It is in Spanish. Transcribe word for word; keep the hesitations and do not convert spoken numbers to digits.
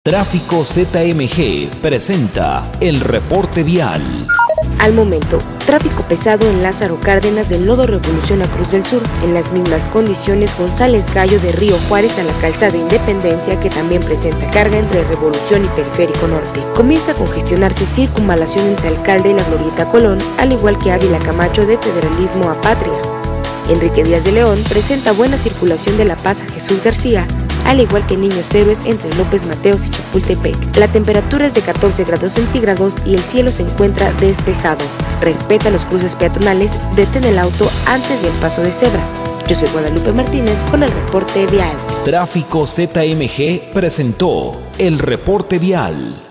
Tráfico Z M G presenta el reporte vial. Al momento, tráfico pesado en Lázaro Cárdenas del Nodo Revolución a Cruz del Sur. En las mismas condiciones, González Gallo de Río Juárez a la calzada Independencia, que también presenta carga entre Revolución y Periférico Norte. Comienza a congestionarse circunvalación entre Alcalde y la Glorieta Colón, al igual que Ávila Camacho de Federalismo a Patria. Enrique Díaz de León presenta buena circulación de La Paz a Jesús García, al igual que Niños Héroes entre López Mateos y Chapultepec. La temperatura es de catorce grados centígrados y el cielo se encuentra despejado. Respeta los cruces peatonales, detén el auto antes del paso de cebra. Yo soy Guadalupe Martínez con el reporte vial. Tráfico Z M G presentó el reporte vial.